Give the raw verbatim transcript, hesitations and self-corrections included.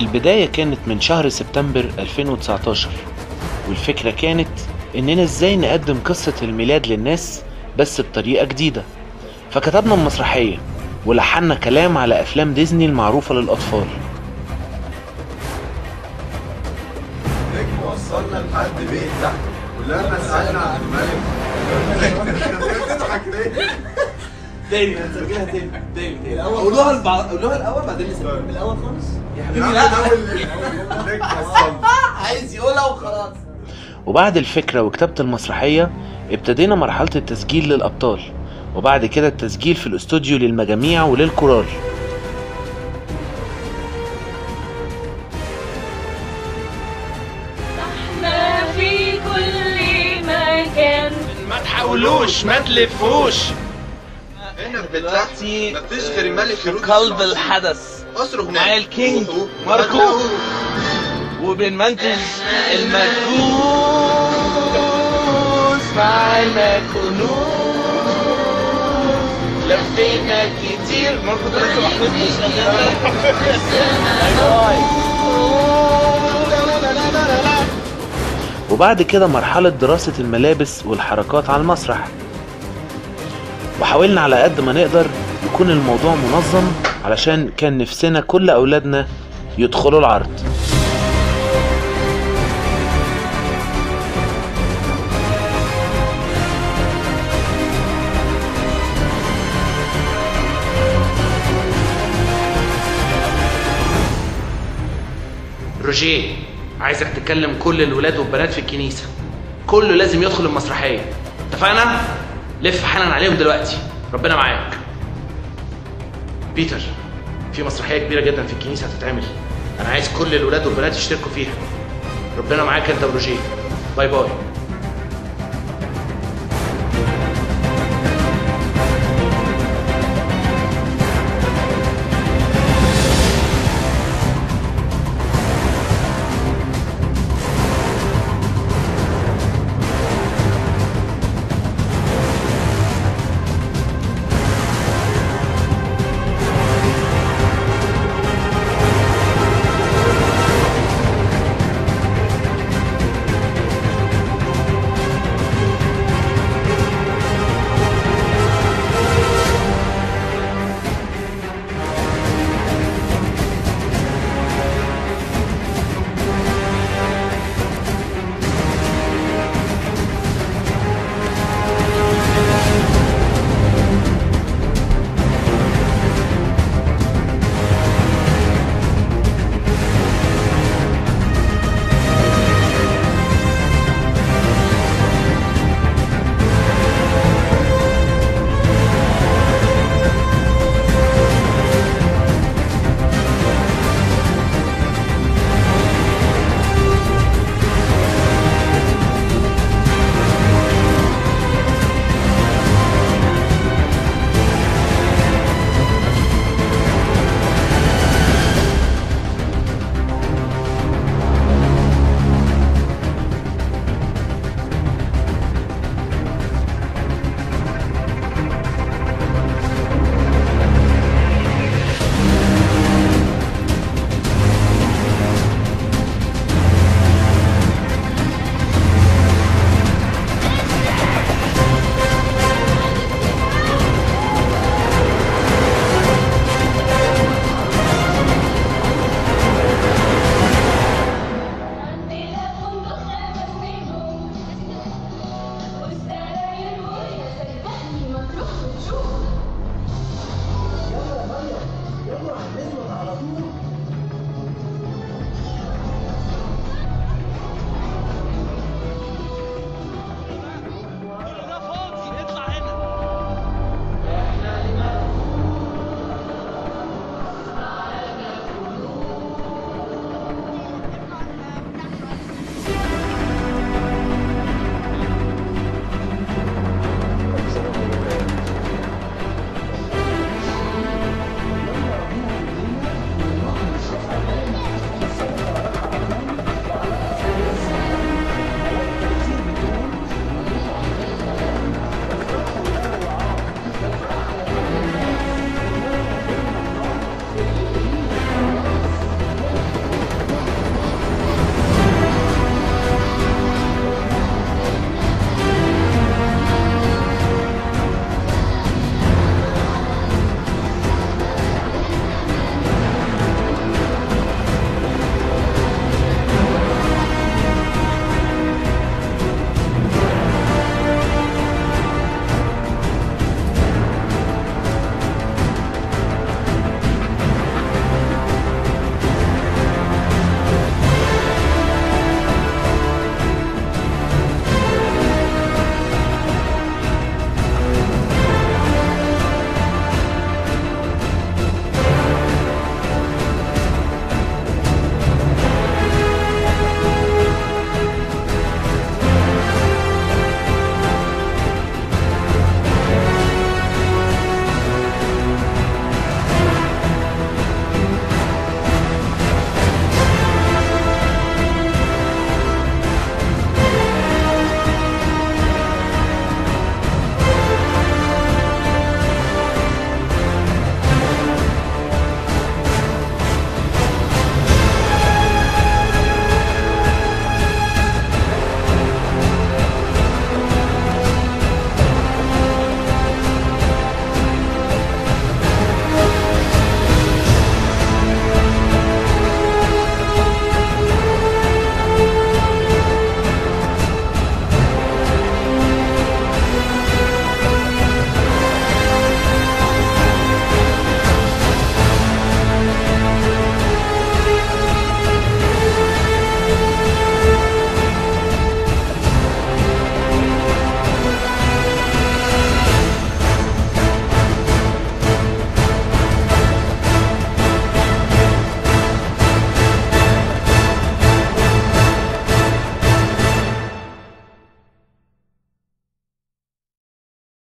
البداية كانت من شهر سبتمبر ألفين وتسعتاشر، والفكرة كانت إننا إزاي نقدم قصة الميلاد للناس بس بطريقة جديدة. فكتبنا المسرحية ولحنا كلام على أفلام ديزني المعروفة للأطفال. نجم وصلنا لحد بيت تحت، ولما سألنا عن الملك بتضحك ليه؟ تاني هنسجلها تاني تاني تاني قولوها البعض، قولوها الأول بعدين نسجلها من الأول خالص يا حبيبي. لا نجم وصلنا عايز يقولها وخلاص. وبعد الفكرة وكتابة المسرحية ابتدينا مرحلة التسجيل للأبطال، وبعد كده التسجيل في الاستوديو للمجاميع وللكورال. احنا في كل مكان، ما تحاولوش ما تلفوش. هنا دلوقتي مفيش غير الملك في قلب الحدث اصرخ مع الكينج ماركو وبنمنتج المكوس مع المكنوس. لفينا كتير ماركو ده لسه محفوظ. وبعد كده مرحلة دراسة الملابس والحركات على المسرح، وحاولنا على قد ما نقدر يكون الموضوع منظم علشان كان نفسنا كل أولادنا يدخلوا العرض. روجيه، عايزك تكلم كل الولاد والبنات في الكنيسة، كله لازم يدخل المسرحية، اتفقنا؟ لف حالا عليهم دلوقتي، ربنا معاك. بيتر، في مسرحية كبيرة جدا في الكنيسة هتتعمل، أنا عايز كل الولاد والبنات يشتركوا فيها. ربنا معاك أنت وروجيه، باي باي. شوف